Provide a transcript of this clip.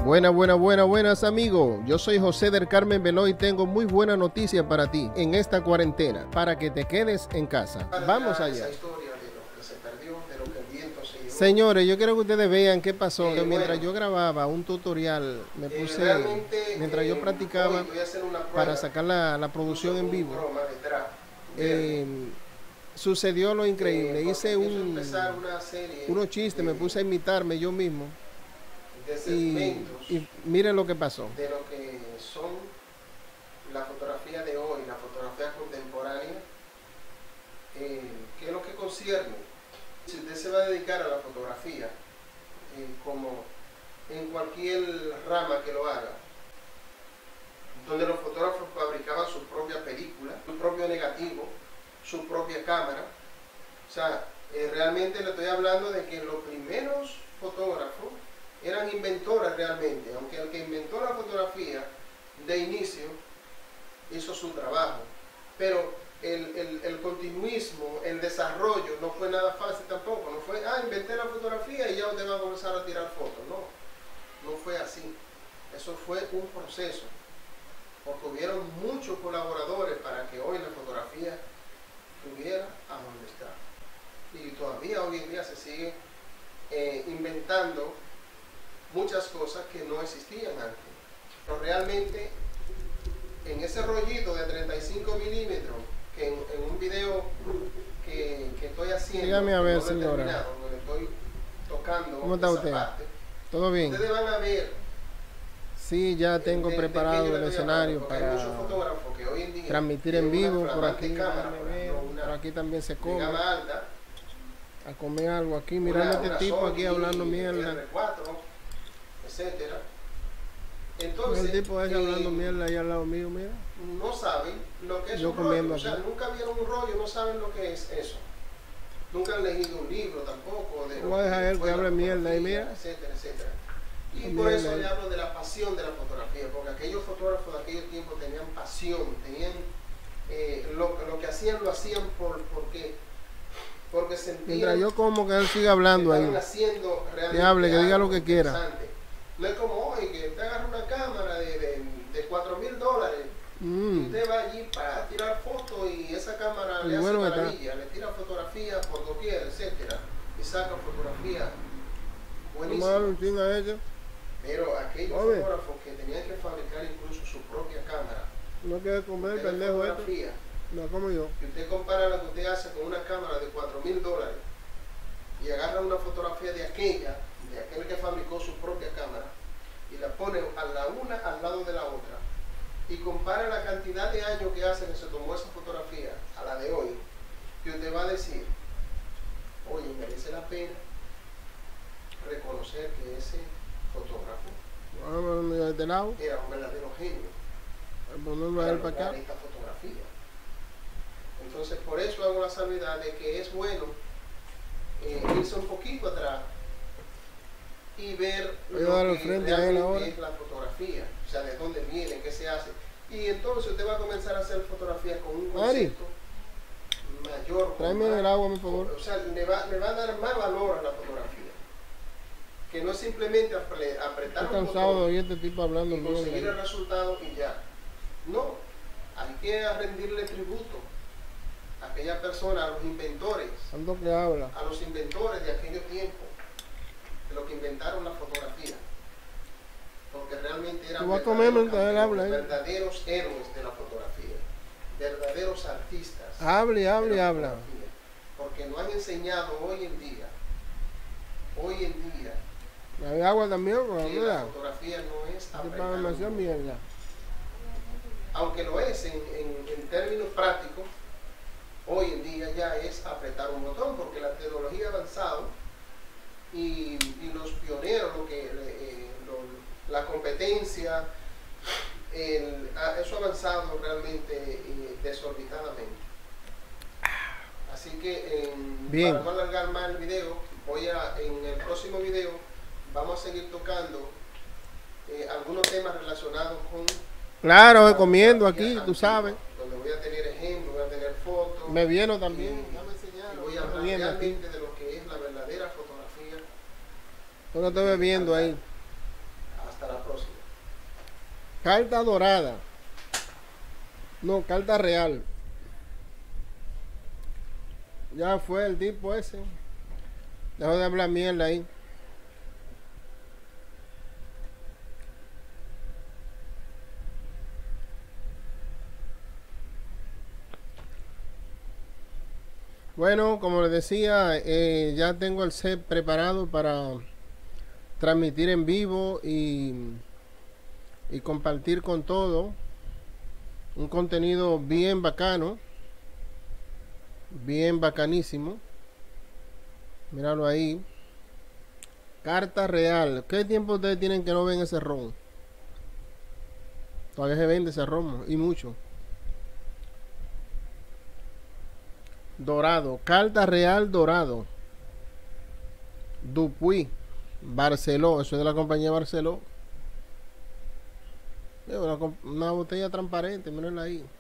Buenas amigos. Yo soy José del Carmen Veloz y tengo muy buena noticia para ti en esta cuarentena, para que te quedes en casa. Vamos allá. Señores, yo quiero que ustedes vean qué pasó. Que mientras yo grababa un tutorial, me puse, mientras yo practicaba para sacar la producción en vivo, sucedió lo increíble. Hice unos chistes, me puse a imitarme yo mismo. Y miren lo que pasó. De lo que son la fotografía de hoy, la fotografía contemporánea, que es lo que concierne. Si usted se va a dedicar a la fotografía, como en cualquier rama que lo haga, donde los fotógrafos fabricaban su propia película, su propio negativo, su propia cámara, o sea, realmente le estoy hablando de que los primeros fotógrafos eran inventores realmente, aunque el que inventó la fotografía de inicio hizo su trabajo, pero el continuismo, el desarrollo no fue nada fácil tampoco. No fue, inventé la fotografía y ya usted va a comenzar a tirar fotos. No fue así. Eso fue un proceso, porque hubieron muchos colaboradores para que hoy la fotografía estuviera a donde está. Y todavía hoy en día se sigue inventando muchas cosas que no existían antes. Pero realmente en ese rollito de 35 milímetros que en un video que estoy haciendo, dígame a ver, no señora, donde estoy tocando, ¿cómo está usted? Parte, ¿Todo bien? Ustedes van a ver. Sí, ya tengo preparado el escenario para que hoy en día transmitir en vivo. Por aquí, cámara, por aquí también se come. Alta, a comer algo aquí, mirando a este tipo aquí hablando mierda. R4, etcétera. Entonces, el tipo ese hablando mierda ahí al lado mío, mira. No saben lo que es yo un comiendo rollo, o sea, nunca vieron un rollo, no saben lo que es eso. Nunca han leído un libro tampoco. Voy a dejar él que hable mierda y mira. Etcétera, etcétera. Y por eso le hablo de la pasión de la fotografía, porque aquellos fotógrafos de aquellos tiempos tenían pasión, tenían lo que hacían, lo hacían porque sentían. Mientras yo como, que él siga hablando ahí. Que hable, que diga lo que quiera. No es como hoy, que usted agarra una cámara de $4,000 y usted va allí para tirar fotos y esa cámara le hace maravilla, le tira fotografía por doquier, etcétera, y saca fotografía buenísima. Pero aquellos fotógrafos que tenían que fabricar incluso su propia cámara, no quiere comer el pendejo fotografía, no como yo. Y usted compara lo que usted hace con una cámara de $4,000 y agarra una fotografía de aquel que fabricó su propia cámara y la pone a la una al lado de la otra y compara la cantidad de años que hace que se tomó esa fotografía a la de hoy, que usted va a decir, oye, merece la pena reconocer que ese fotógrafo era un verdadero genio para esta fotografía. Entonces, por eso hago la salvedad de que es bueno irse un poquito atrás y ver lo que realmente es la fotografía, o sea, de dónde viene, qué se hace. Y entonces usted va a comenzar a hacer fotografía con un concepto mayor. Tráeme el agua, por favor. O sea, le va a dar más valor a la fotografía. Que no es simplemente apretar un botón de este tipo hablando y conseguir el resultado y ya. No, hay que rendirle tributo a aquella persona, a los inventores. A los inventores de aquellos tiempos, de los que inventaron la fotografía. Porque realmente eran verdaderos héroes de la fotografía, verdaderos artistas. Habla. Porque nos han enseñado hoy en día, ¿hay agua también? Que la fotografía no es apretar mierda. Aunque lo es en términos prácticos, hoy en día ya es apretar un botón, porque la tecnología ha avanzado y los pioneros, la competencia, eso ha avanzado realmente desorbitadamente. Así que para no alargar más el video, en el próximo video vamos a seguir tocando algunos temas relacionados con... Claro, comiendo aquí, tú sabes. Donde voy a tener ejemplos, voy a tener fotos. Me viene también. Y voy a hablar realmente de lo que es la verdadera fotografía. Yo lo estoy bebiendo ahí. Hasta la próxima. Carta dorada. No, carta real. Ya fue el tipo ese. Dejó de hablar mierda ahí. Bueno, como les decía, ya tengo el set preparado para transmitir en vivo y compartir con todo. Un contenido bien bacano. Bien bacanísimo. Míralo ahí. Carta real. ¿Qué tiempo ustedes tienen que no ven ese ron? Todavía se vende ese ron y mucho. Dorado. Carta real dorado. Dupuy. Barceló. Eso es de la compañía Barceló. Una botella transparente. Mírenla ahí.